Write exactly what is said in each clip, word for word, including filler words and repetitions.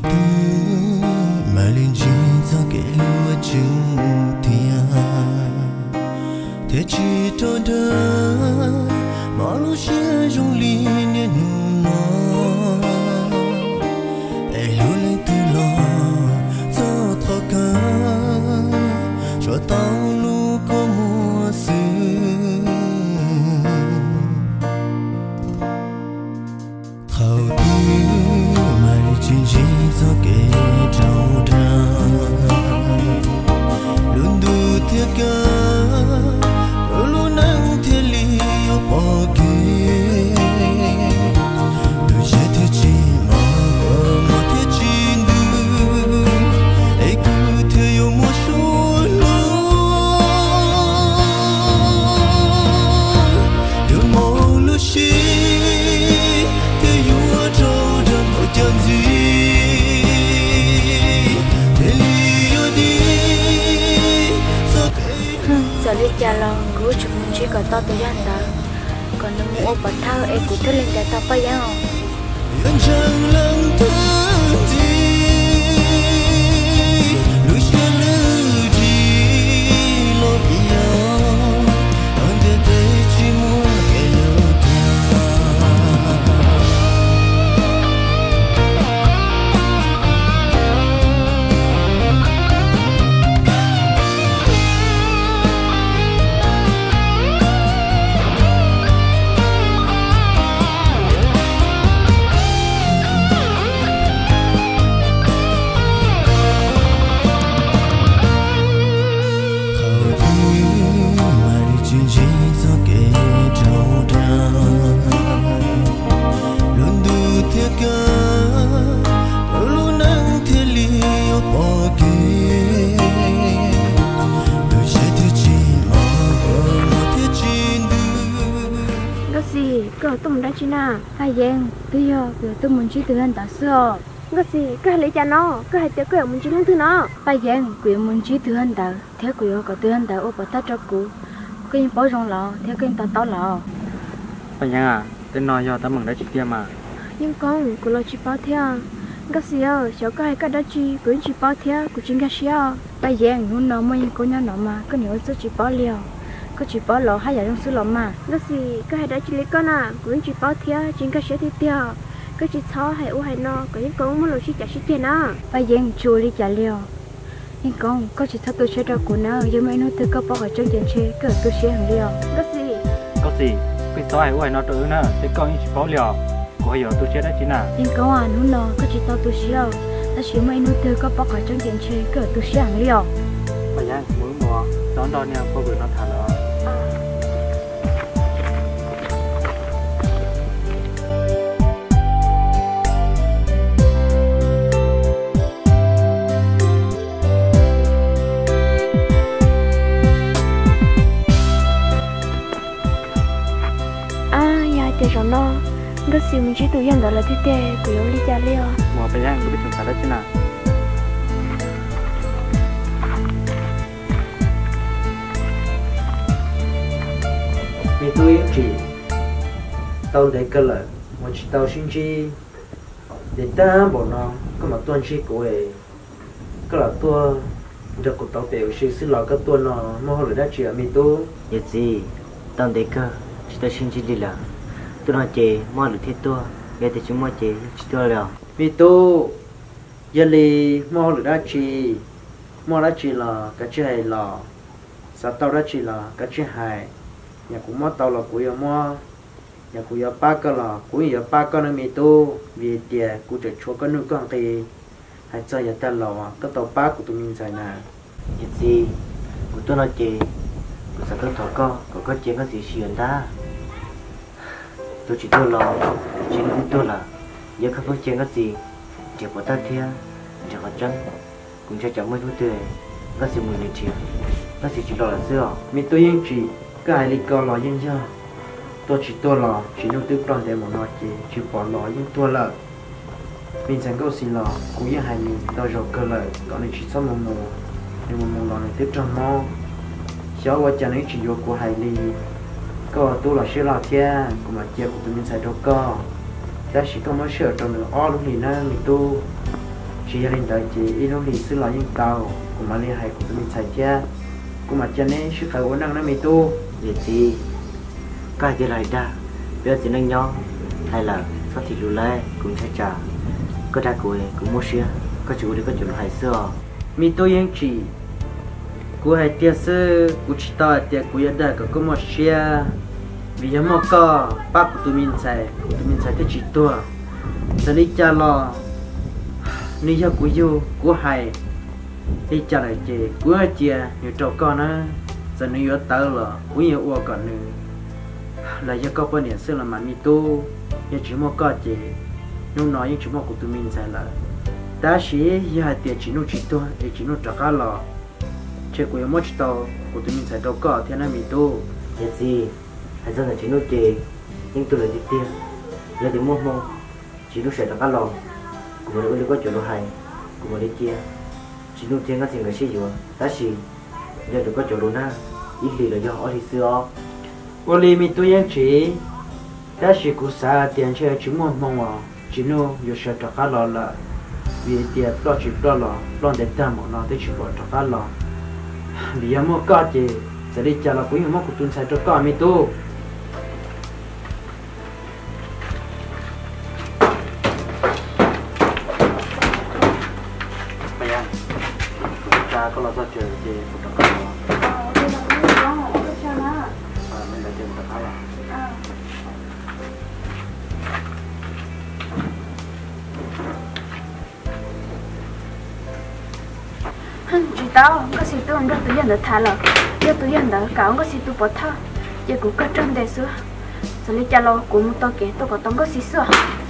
tư mà lên chỉ cho kẻ lúa chừng thiên thế chỉ cho đỡ mà lúc xưa trong ly nên nụ nó ai lúa lên từ lo cho thọ cả cho tao lu có mùa xưa thầu tư mà đi chỉ chỉ cho kẻ trâu ra luôn đủ thiết cả luôn nắng thiết li bỏ kia đôi chết thiết chỉ mà mà thiết chỉ đưa ai cứ theo yêu một số lối yêu màu lưu chi theo yêu trâu đơn hội chân gì giờ đi cha lo cứu chúng mình chỉ có to tới gian đó còn nếu muốn ôm bật thao em cũng thích lên cái tao phải không chẳng lăng thứ gì lúc xưa lưu gì lo yêu anh để thấy chỉ muốn cái lâu chị na hai giang tôi giờ vừa tôi muốn chỉ từ anh ta xưa cái gì cái lấy cha nó cái hai tiếng cái muốn chỉ lên thứ nó hai giang quyền muốn chỉ từ anh ta theo quyền có từ anh ta ô bà ta cho cụ cái những bao rong lọ theo cái ta tao lọ hai giang à tên nói do ta mừng đã chỉ tiêm mà nhưng con cụ lo chỉ bao theo cái gì à cháu cái cái đó chỉ cũng chỉ bao theo cụ chính cái gì à hai giang muốn nó mới có nhau nó mà cái nhiều chỉ bao liều có chỉ bỏ lọ hay là trong số lọ mà nó gì cái hai đó chỉ lấy con à cũng chỉ bỏ theo chính cái sẽ thì tiêu cái chỉ tháo hay u hay no cái những con muốn lột chỉ trả chỉ tiền à bây giờ chùa đi trả liều nhưng con có chỉ tháo tôi sẽ ra của nó giờ mấy nó từ có bỏ ở trong tiền chơi cái tôi sẽ hàng liều cái gì có gì cái tháo hay u hay no tôi nữa sẽ con chỉ bỏ liều của giờ tôi sẽ đã chỉ nào nhưng con à nó no có chỉ tháo tôi sẽ ta chỉ mấy nó từ có bỏ ở trong tiền chơi cái tôi sẽ hàng liều bây giờ mỗi mùa đón đón nhau có người nó thả lỡ để rồi nó nó xíu mình chỉ tụi dân đó là thế thế của ông đi cha liêu mà bây giờ tôi biết chúng ta đã thế nào vì tôi chỉ tao để cái lợi một chỉ tao xin chi để ta bỏ nó có mà tuân chi của ấy cái là tôi được của tao biểu sự xin lỗi cái tuân nó mua hồi đã chỉ ở mình tôi vậy gì tao để cái chỉ tao xin chi đi là tôi nói chị mua được thiết tôi vậy thì chúng mua chị chỉ tôi là vì tôi giờ li mua được đã chỉ mua đã chỉ là cái chuyện hay là sao tao đã chỉ là cái chuyện hay nhà cũng mua tao là của yêu mua nhà của yêu ba cái là của yêu ba cái nó mi tôi vì tiền của trẻ chúa cái nước con thì hay chơi nhà ta là cái tàu ba của tụi mình xài nè vậy gì của tôi nói chị của sao tôi thọ co có có chuyện có gì xuyên ta tôi chỉ tôi lo chỉ nói tôi là giờ không có chuyện cái gì chỉ có ta thiên chỉ có chân cũng cho cháu mới nuôi tươi có gì mùi này chiều có gì chỉ lo là xưa mi tôi yên chỉ cái ai đi coi lo yên chưa tôi chỉ tôi lo chỉ nuôi tươi con để một nói chỉ chỉ bỏ lo yên tôi là mình chẳng có gì lo cũng yên hai mình đôi rồi cơ lời còn này chỉ sau một mùa nhưng một mùa lo này tiếp trong mò cháu qua cha này chỉ vô của hai ly có tôi là sẽ là thiên của mà chia của tụi mình xài đâu có ta chỉ có mới sửa trong nữa all lúc này nè mình tu chỉ gia đình đời chị ít lúc đi xứ lo những tàu cũng mà liên hệ của tụi mình xài chia cũng mà cho nên sức khỏe của năng nó mi tu vậy thì cái gì lại ra bây giờ chỉ năng nhau hay là sao thì lù lê cũng sẽ trả có đa của cũng mua xe có chủ đi có chủ hay xưa mi tu những chị của hai tia sư của chị ta tia của gia đình có mua xe vì giống mà có bác của tụi mình xài của tụi mình xài tới chị tua giờ đi cha lo đi cho của du của hai đi cha lại chị của chị nhiều trâu con á giờ đi ở tớ là của nhiều uo còn nữa là do có bao nhiêu xưa là mà mi tu giờ chỉ mua có chị nhưng nói những chuyện mà của tụi mình xài là ta chỉ giờ hai tiền chỉ nuôi chị tua để chỉ nuôi trâu cá lò chơi của mỗi tàu của tụi mình xài trâu có thế này mi tu vậy gì hay giờ là chỉ nuôi chị nhưng tôi là đi tiền giờ thì mua mua chỉ nuôi sẽ là cá lò của mình có chỗ hay của mình đi kia chỉ nuôi tiền cái gì người sử dụng ta chỉ giờ được có chỗ luôn na ít lì là do họ đi xưa ô li mi tu yên chỉ ta chỉ cú sa tiền chơi chỉ mua mong à chỉ nuôi giờ sẽ trâu cá lò là vì tiền lo chỉ lo lò lo để ta một lo để chỉ lo trâu cá lò vì em mua cá chị sẽ đi chợ là quý em mua của tuần sai trâu cá mi tu có lo cho chơi thì phụ trách cái đó. Ờ, bây giờ mình có một cái sao đó. À, mình là chơi một cái là. Ờ. Hừm, chị tao, có gì tôi không được tự nhiên được thả lợ. Giờ tự nhiên được cả ông có gì tôi bỏ thơ. Giờ cũng có trơn đề xưa. Giờ lấy cha lo của một tao kể tôi có tông có gì xưa.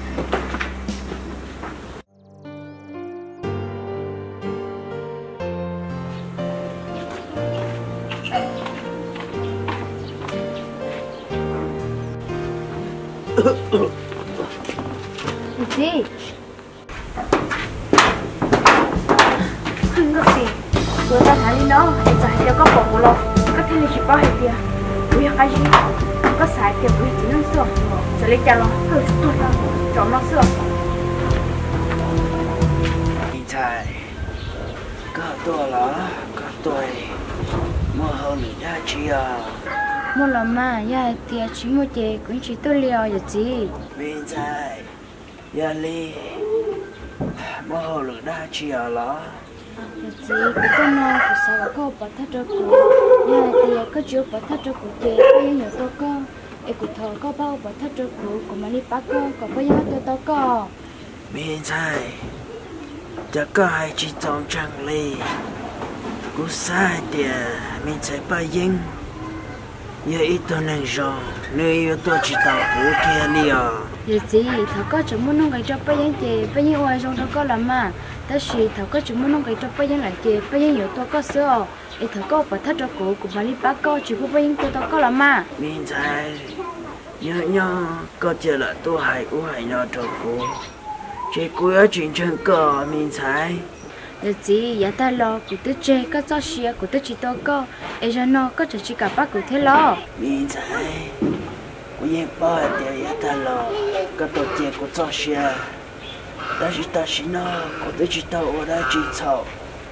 Gì? Không có gì. Tôi ta thả đi nó, hiện tại đều có bộ lo. Có thể là chỉ bao hết tiền. Bây giờ cái gì? Có xài tiền bây chỉ năng sửa. Giờ lấy cha lo, hơi chút thôi. Chọn nó sửa. hiện tại có tôi là có tôi mua hơn giá trị à Một lần mà, giờ thì chỉ một chế cũng chỉ tôi liều vậy gì. hiện tại giờ li mua hơn giá trị à là Vậy gì, cái con nó của sao là có bắt thắt cho cô. Giờ thì có chưa bắt thắt cho cô chế, có những nhiều tôi có. Em cũng thở có bao bắt thắt cho cô, cũng mà đi bắt cô, có bao nhiêu tôi tôi có. hiện tạiจะก็ให้จีจองจังเลยกูใส่เดียมีใจไปยิงอย่าอีตัวนั่งรอเนื้อตัวจีตาหูแค่เลีย Vậy gì, thảo có chúng muốn nông cái cho bây giờ chị, bây giờ ngoài trong thảo có làm mà. Ta chỉ thảo có chúng muốn nông cái cho bây giờ lại chị, bây giờ nhiều tôi có sữa. Em thảo có bắt thắt cho cô, cũng mà đi bắt cô, chỉ có bây giờ tôi tôi có làm mà. มีใจnhớ nhớ có chờ là tôi hãy của hãy nhớ cho cô chỉ cô ở chuyện chân cờ mình thấy Vậy gì, giờ ta lo, của tôi chơi, có cho xia, của tôi chỉ tôi có. Em cho nó có cho chỉ cả bác của thế lo. mình thấy cô yên bao tiền ya ta lo có tổ chức của cho xe ta chỉ ta chỉ nó cô tôi chỉ tao ở đây chỉ thầu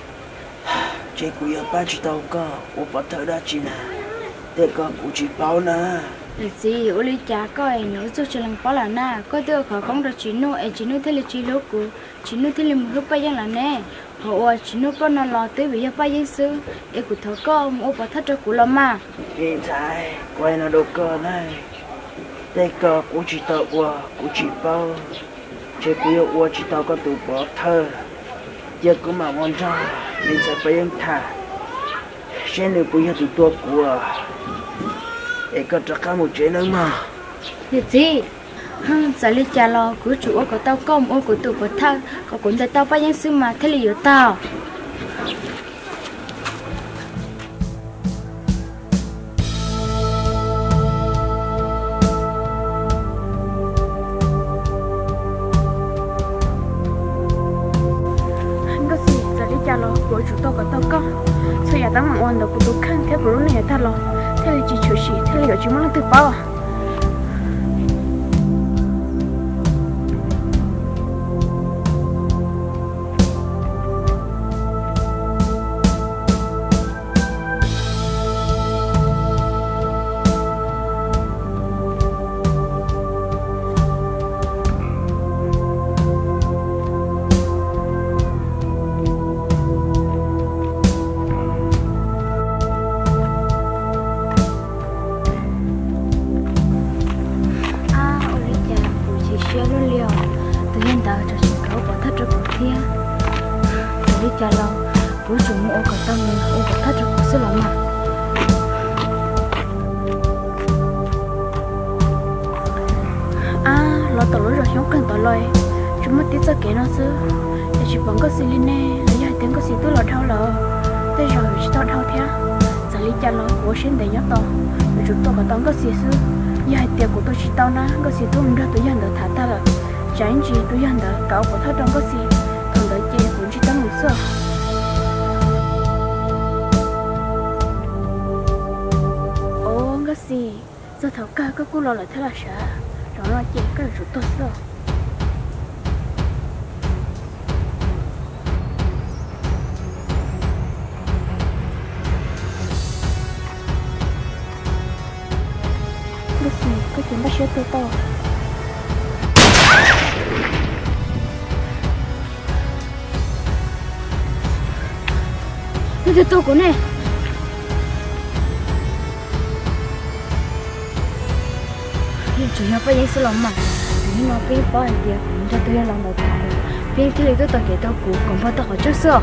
chỉ cô yên bao chỉ tao có cô bắt thở đã chỉ nè để có cô chỉ bao nè Vậy gì, ở đây cha có em nhớ cho lần bảo là na, có được họ không được chỉ nuôi, em chỉ nuôi thế là chỉ lúc của, chỉ nuôi thế là một lúc bây giờ là nè, họ chỉ nuôi bao nó lo tới bây giờ bây giờ xưa, em cũng thở có một bà thắt cho cụ làm mà. hiện tại quay nó đâu cơ này đây cơ cô chỉ tao qua cô chỉ bao chỉ cô yêu qua chỉ tao có tụ bỏ thơ giờ cũng mà muốn cho mình sẽ phải em thả xem được bây giờ tụ tua của em có cho cả một chuyện nữa mà Vậy gì, hừm, giờ lấy cha lo, của chủ của tao công, ô của tụ bà thắt, có cũng tại tao bây giờ xưa mà thế là yếu tao. Cha lo của chúng tôi có tao có sao giờ tao mang ôn được của tôi khăn thế bữa này ta lo thế là chỉ chủ sĩ thế là chỉ muốn tự bao à tôi hiện tại cho chị cậu bỏ thắt cho cụ thia rồi đi trả lo bố chủ mua cả tao mình ô bỏ thắt cho cụ xí lắm mà à lo tao lối rồi không cần tao lôi chúng mất tiếc cho kẻ nó xứ để chị bằng có xí lên nè lấy hai tiếng có xí tôi lọt thao lờ tới rồi chị tao thao thế giờ đi trả lo bố xin để nhớ tao rồi chúng tao cả tao có xí xứ như hai tiếng của tôi chỉ tao na có xí tôi không ra tôi nhận được thả ta rồi chẳng gì tôi nhận được cậu của thao trong có xí thằng đợi chị cũng chỉ tao ngủ sơ ô có xí giờ thảo ca có cô lo lại thế là sao đó là chị cái rụt tốt rồi lúc này cái chuyện bắt sửa tôi to nó tôi của nè chủ yếu bây giờ sẽ làm mà nhưng mà bây giờ thì mình cho tôi làm đầu tay bây giờ thì tôi tập cái tao cũ còn phải tao hỏi trước xưa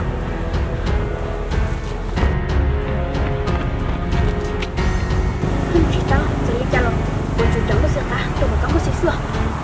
không chỉ tao chỉ đi chơi rồi tôi chủ động có sự ta tôi mà tao có sự xưa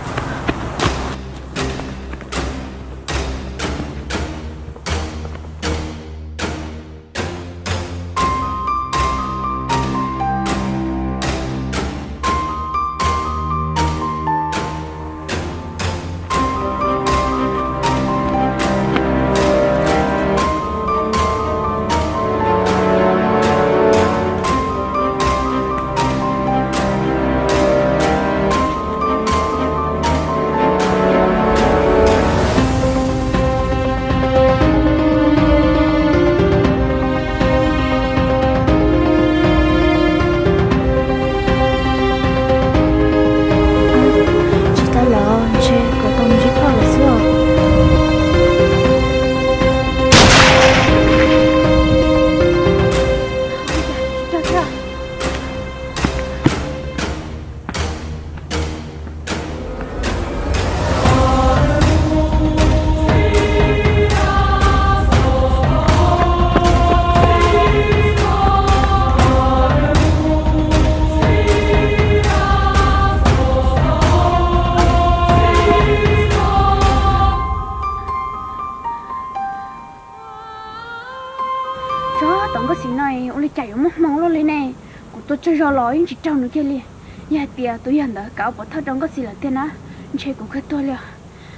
tôi chơi rò lói chỉ trong nữa kia liền, nhà tiệt tôi nhận đã cáo bỏ thao trong có gì là tiền á, chơi cũng khá tôi liền,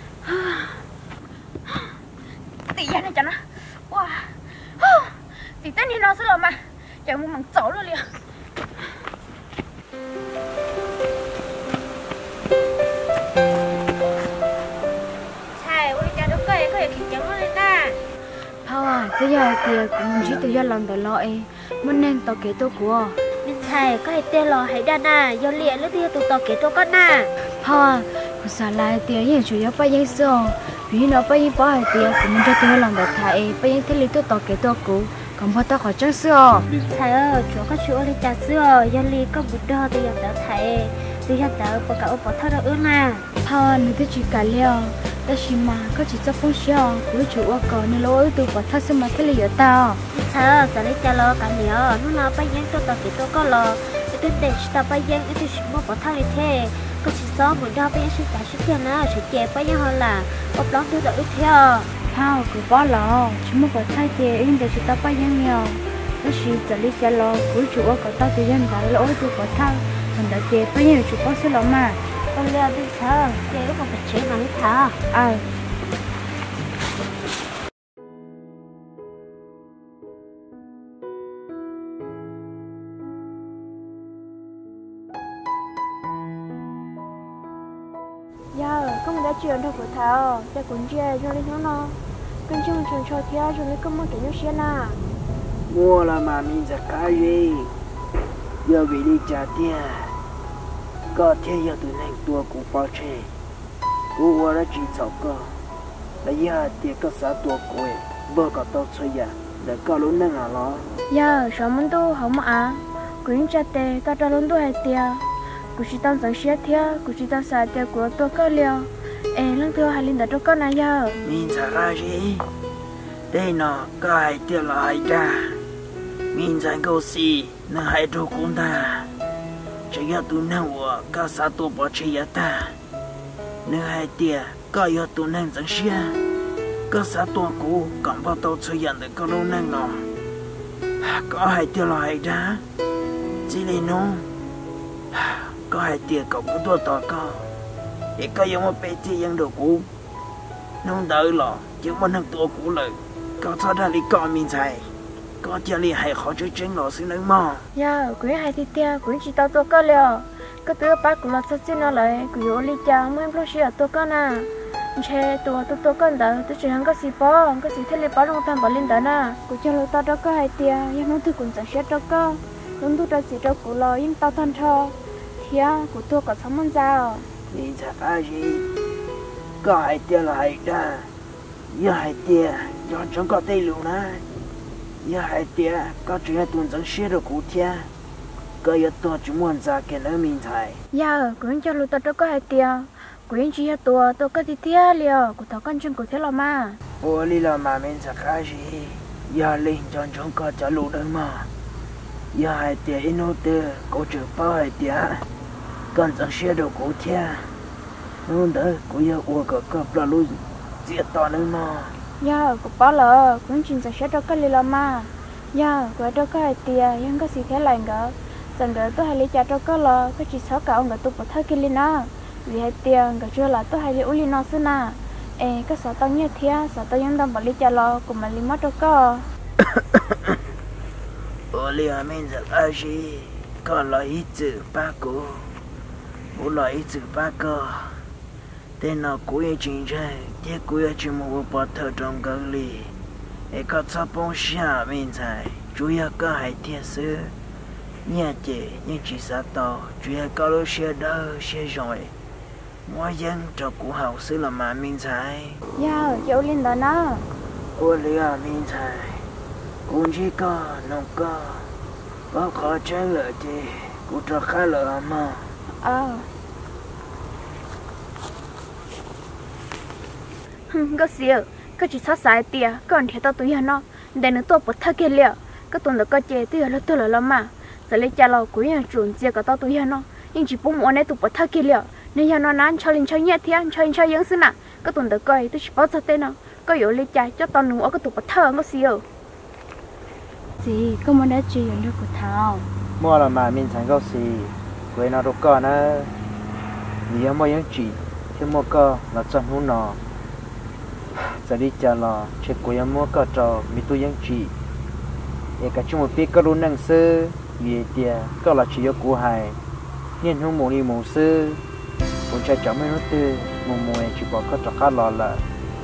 tiền này chẳng á, wow, tiền tên thì nó sẽ làm mà, chẳng muốn mắng chó luôn liền. Thầy, ôi cha đâu có ai có ai khiến chẳng luôn nè. Thôi, bây giờ thì cũng chỉ tôi làm được lo ấy, muốn nên tao kể tôi của. Thầy có hay tên lò hay đàn à, do liền lúc kia tụi tao kể cho con à. Thôi, cũng xả lại tiền hiện chủ yếu bây giờ sao, vì nó bây giờ bỏ tiền cũng muốn cho tôi làm được thầy, bây giờ thì lý tôi tao kể tôi cũ, còn bao tao khỏi chắc xưa. Thầy ơi, chỗ có chỗ đi trà xưa, do liền có bút đo tôi nhận được thầy, tôi nhận được bỏ cả ốp bỏ thao được ư nè. Thôi, nếu tôi chỉ cả liều, ta chỉ mà có chỉ cho phong xiao, với chủ ở cầu nên lỗi tôi bỏ thao xem mà thế là tao. Thầy ơi, giờ lấy trà lo cả nhớ, nó nó bây giờ tôi tao kể tôi có lo. Tôi để ta bây giờ tôi chỉ muốn bỏ thang đi thế, có chỉ số một đo bây giờ sẽ trả số tiền nữa, sẽ chè bây giờ hơn là bóc lót tôi đợi theo. Không, cứ bỏ lọ, chỉ muốn bỏ thang thì em để chúng ta bây giờ nhiều. Tôi chỉ giờ lấy trà lo, với chủ ở cầu tao thì dân đã lỗi tôi bỏ thang, mình đã chè bây giờ chủ có số lọ mà. Con leo đi thở, chè lúc mà phải chế mà đi thở. À. Giờ, con đã chuyển được của thảo, để cuốn chè cho lên nó. Con chung chọn cho theo cho lấy công một cái nước xe nào. Mua là mà mình sẽ cá gì, giờ vì đi trả tiền, có thể giờ tụi này tua cũng bao chê, cú qua đã chỉ chọc cơ, là giờ tiền có sáu tua cuối, bơ có tao chơi giờ, để có lúc nâng à lo. Giờ, sao mình tu không mà, cuốn chè tê, ta cho luôn tu hay tiền. Cô chỉ tao dẫn xe theo, cô chỉ tao xài tiền của tôi có liều. ê lăng thưa hai linh đã cho con này giờ mình sẽ ra gì đây nó có hai tiêu là hai cha mình sẽ có gì nó hai đồ cũng ta chỉ có tụi nó của có sao tụi bỏ chơi ta nó hai tiêu có có tụi nó chẳng xia có sao tụi cũ còn bao tàu chơi nhận được có lâu năng nó có hai tiêu là hai cha chỉ là nó có hai tiêu cậu cũng tua to có để có giống một bé tiêu dân đồ cũ nó đỡ lọ chứ mà năng tua cũเลยcó sao ra đi coi mình xài có cho li hay khó chơi chân lọ xin nâng mò giờ quý hai thì tia quý chỉ tao tua con liều cái thứ ba của nó sẽ xin nó lại quý ô li cha mới lúc xưa tua con à che tua tua tua con đó tôi chỉ hàng cái gì bỏ cái gì thế li bỏ trong tam bỏ lên đó nè quý cho lo tao đó có hai tia nhưng nó tôi cũng chẳng xét đó con đúng tôi đã chỉ cho cụ lo nhưng tao thân thọ thì của tôi có sống ăn sao mình sẽ cái gì có hai tia là hai ra giờ hai tia cho chúng có tay luôn nè giờ hai tia có chuyện tuần chẳng xia được cụ thia có giờ tôi chỉ muốn ra cái nơi mình thấy giờ quý cho lo tao đó có hai tia quý chỉ tua tôi có thì tia liều của tao con chân của thế là mà ô li là mà mình sẽ cái gì giờ lên cho chúng có trả lũ đơn mà giờ hai tia ino tia có chữ bao hai tia còn chẳng xia được cụ thia luôn đó cụ giờ uổng có có bao lũ giết to nữa mà giờ của bao lỡ quý chỉ sẽ xét đó có li là mà giờ của đó có hai tia nhưng có gì thế lành gỡ rằng gỡ tôi hay lấy trả đó có lo có chỉ sáu cả ông gỡ tôi bỏ thơ kia li na vì hai tiền gỡ chưa là tôi hay lấy uli nó xưa na ê cái sáu tao như thế sáu taoยังđang bỏ lấy trả lo của mà lấy mất đó có uli à mình giờ ai gì có lời ít chữ ba cô bố lời ít chữ ba cô tên nó cuối chính trái tiếc cuối chỉ một bộ thơ trong cái li ê có sao bông xa mình thấy chủ yếu có hai thiên sư nhà chị nhưng chỉ sao to chủ yếu có lối xe đỡ xe rồi mỗi dân cho cụ hậu sư là mà mình thấy giờ chỗ lên đó nó ô lìa mình thấy cũng chỉ có nông có có khó chơi lợi thì cũng cho khá lợi mà ờ cái gì cái chỉ sát sai tia còn thì tao tụi nó để nó tôi bỏ thắc kia liệu cái tuần đó cái chế tôi là tôi là lắm mà giờ lấy cha lo của nhà chuẩn chia cả tao tụi nó nhưng chỉ bung món này tụi bỏ thắc kia liệu nên nhà nó nán cho lên cho nhẹ thì ăn cho lên cho những thứ nào cái tuần đó coi tôi chỉ bảo cho tên nó có yếu lấy cha cho tao nụ ở cái tụi bỏ thơ nó gì ở gì có món đã chỉ được của thảo mua là mà mình thành câu gì quên nó đâu có nữa vì mua những chỉ thì mua có là chân hú nọ giờ đi chờ lo chỉ quên mua có trò mi tu những chỉ để cả chúng một biết có luôn năng sư vì tiền có là chỉ có của hai nên không muốn đi muốn sư muốn chơi chó mấy nó tư muốn mua chỉ bỏ có trò khác lò là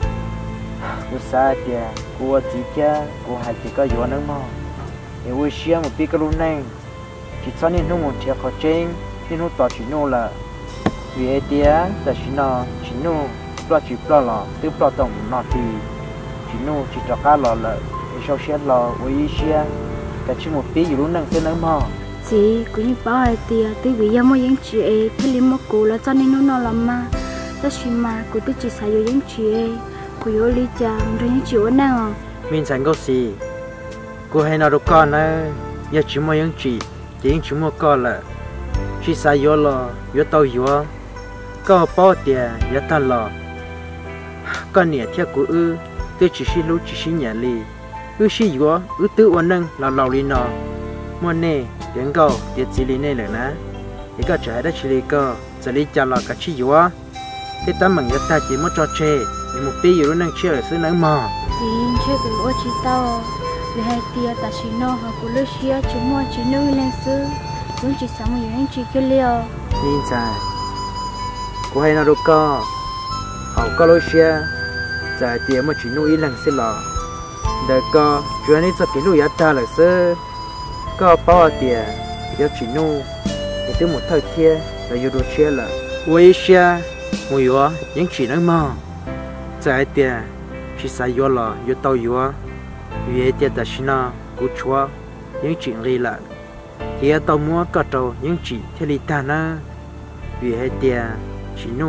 của xa tiền của chỉ kia của hai chỉ có yếu nữa mà để vui xia một biết có luôn năng chỉ cho nên không muốn chơi khó chơi nên không tỏ chỉ nô là vì tiền là chỉ nó chỉ nô lo chỉ lo là tự lo tổng nó thì chỉ nô chỉ trò khác lò là sau xe lò vui xia cả chỉ một biết yếu năng sẽ nữa mà chị cũng như bảo hai tia tôi vì giờ mua những chị ấy thì lấy một củ là cho nên nó nó làm mà ta chỉ mà của tôi chỉ xài những chị ấy của yếu lý cha rồi những chị ổn nào mình chẳng có gì cô hay nào đâu con nữa giờ chỉ mua những chị chỉ chỉ mua con là chỉ xài yếu là yếu tàu yếu có bao tiền yếu tan là con nhẹ theo của ư tôi chỉ xin lúc chỉ xin nhà li ư xin yếu ư tự ổn năng là lâu li nó mua nè tiếng câu tiếng chỉ lý này là nè cái cái trái đó chỉ lý câu chỉ lý cho là cái chi yếu cái tấm bằng cái ta chỉ muốn cho chơi nhưng một tí yếu năng chơi ở xứ nắng mò chị chơi cái ô chị tao vì hai tia ta chỉ nó hoặc của lứa xia chỉ mua chỉ nuôi lên xứ cũng chỉ sống ở những chị kia liều nhìn sao cô hay nào đâu có họ có lối xia giải tiền mà chỉ nuôi lần xí lò đời có chuyện này cho cái nuôi ta là xứ có bao tiền giờ chỉ nuôi để từ một thời kia là yêu đồ chia là vui xia mua yếu những chỉ năng mò giải tiền chỉ xài yếu là yếu tàu yếu vì tiền ta xin nó cú chúa những chuyện gì là thì tàu mua cả tàu những chỉ theo lý ta na vì hai tiền chỉ nu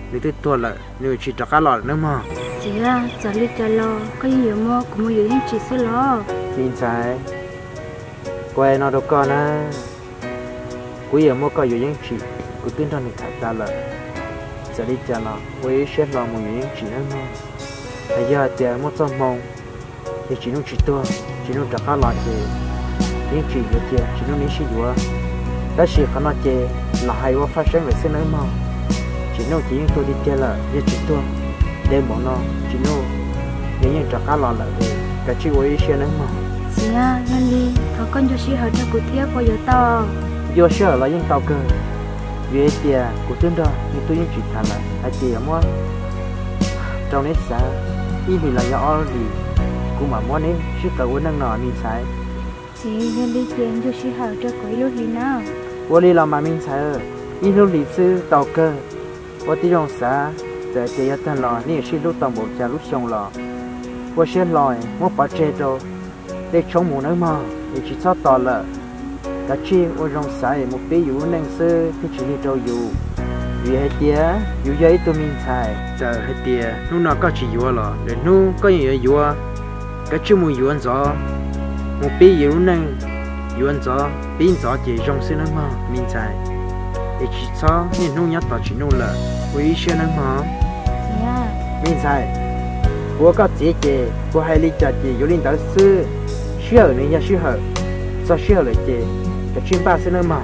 nếu tôi tua là nếu chỉ cho cá lọt nữa mà chị là giờ đi chơi lo có nhiều mua cũng mua nhiều chỉ xí lo mình sai quay nó đâu con á cuối giờ mua có nhiều những chỉ cứ tin rằng thật ra là giờ đi chơi lo quay sẽ lo một những chỉ nữa mà bây giờ thì mua cho mông thì chỉ nó chỉ tua chỉ nó cho cá lọt thì những chỉ được thì chỉ nó nên sử dụng đó chỉ có nó chơi là hay quá phát sinh về xin nữa mà chỉ nó chỉ tôi đi chơi là như chỉ tôi đem bọn nó chỉ nó những những trò cá lò là về cả chiếc ô xe nữa mà chị à nên đi thằng con cho chị hỏi cho cụ thiếp bao giờ to vô xe là những tàu cơ về tiền của tôi đó nhưng tôi những chỉ thà là hai tiền mua trong nét xã ý vì là do gì cũng mà mua nên chiếc tàu của năng nọ mình xài chị nên đi tiền cho chị hỏi cho quỷ lúc gì nào vô đi làm mà mình xài ý lúc lý sư tàu cơ vô tí trong xã giờ chỉ ở tên lò nè xin lúc tàu bộ cha lúc xong lò vô xe lòi mua bỏ chế đâu để chống mù nữa mà để chỉ cho tỏ là cả chi vô trong xã một bé dụ năng sư thì chỉ đi đâu dụ vì hết tía dụ giấy tôi mình xài giờ hết tía lúc nào có chỉ dụ lò để nu có gì dụ cái chú mù dụ ăn gió một bé dụ năng dụ ăn gió bên gió chỉ trong sư nữa mà mình xài để chỉ cho nên nu nhát tỏ chỉ nu là quý xe nữa mà mình xài我个姐姐，我还离家姐有领导是需要人家需要，做需要了姐，这全巴是了嘛？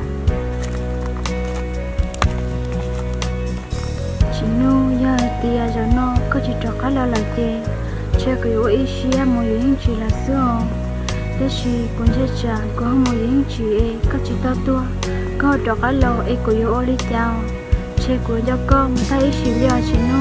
chị nu giờ tia giờ nó có chỉ trò cá là là chị chơi cái ô ý xí mua những chỉ là sữa thế chị cũng chơi chả có mua những chỉ ấy có chỉ to tua có trò cá lâu ấy của ô lý chào chơi của cho con thấy xí giờ chị nu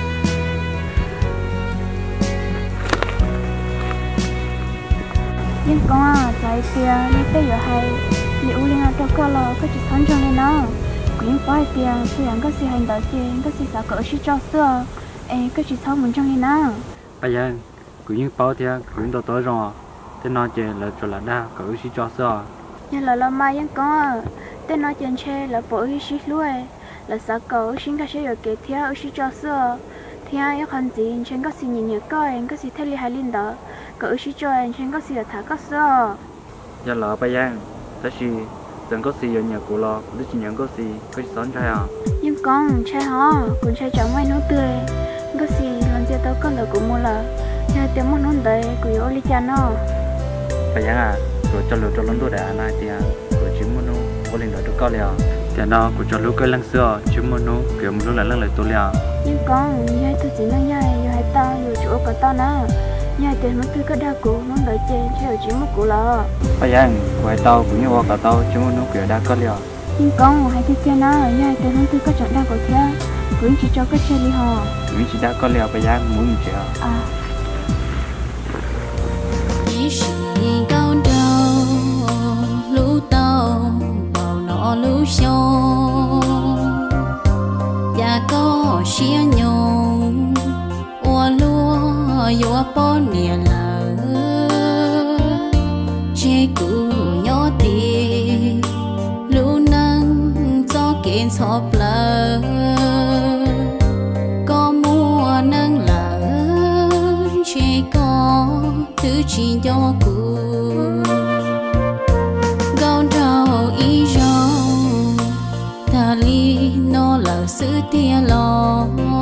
nhưng con à tại tia như thế giờ hay liệu liên là trò cá lâu có chỉ thắng cho nên nó cũng phải tiền tuy rằng có sự hành động trên có sự sao cỡ chỉ cho sữa ấy có chỉ sau muốn trong này nào bây giờ cũng bao thì cũng đâu tới rồi thế nói chuyện là cho là đa cỡ chỉ cho sữa nhưng là lo mai vẫn có tên nói chuyện chơi là bộ hi chỉ luôn là sao cỡ xin cái sẽ được cái theo chỉ cho sữa thì ai còn gì trên có sự nhìn nhớ coi có sự thay li hay linh đó cỡ chỉ cho anh trên có sự thả có sữa giờ là bây giờ thế thì chẳng có gì ở nhà của lo cũng chỉ nhận có gì có gì sống trai à nhưng con trai hả con trai chẳng may nó tươi có gì làm gì tao con được cũng mua là nhà tiền mất nón đấy của yêu lý cha nó bây giờ à rồi cho lựa cho lớn đồ đại này thì rồi chỉ muốn nó có lên đó được cao liền thì nó cũng cho lứa cây lăng xưa chỉ muốn nó kiểu muốn lại lăng lại tôi liền nhưng con nhà tôi chỉ nói nhà yêu hai tao yêu chỗ của tao nè nhà tiền mất tôi có đa cụ nó đợi trên chơi chỉ mất cụ là bây giờ của tao cũng như cả tao chỉ muốn nó kiểu đa cao liền nhưng con hai thứ kia nó nhà tiền mất tôi có chọn đa của kia cũng chỉ cho cái chơi đi hò cũng chỉ đa cao liền bây giờ muốn gì à cao đầu lũ tàu vào nọ lũ sông và có xía nhung ua lúa ua bó nè lỡ chế cụ nhỏ tì lũ nâng cho kiện sọp lỡ có mua nâng lỡ chế có thứ chỉ cho cụ gạo trâu ý rong ta li nó là sự tia lo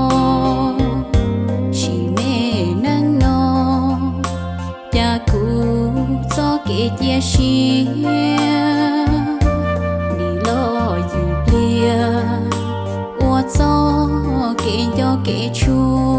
chỉ mẹ nâng nó cha cụ cho kể chia chia đi lo gì bia ua cho kể cho kể chua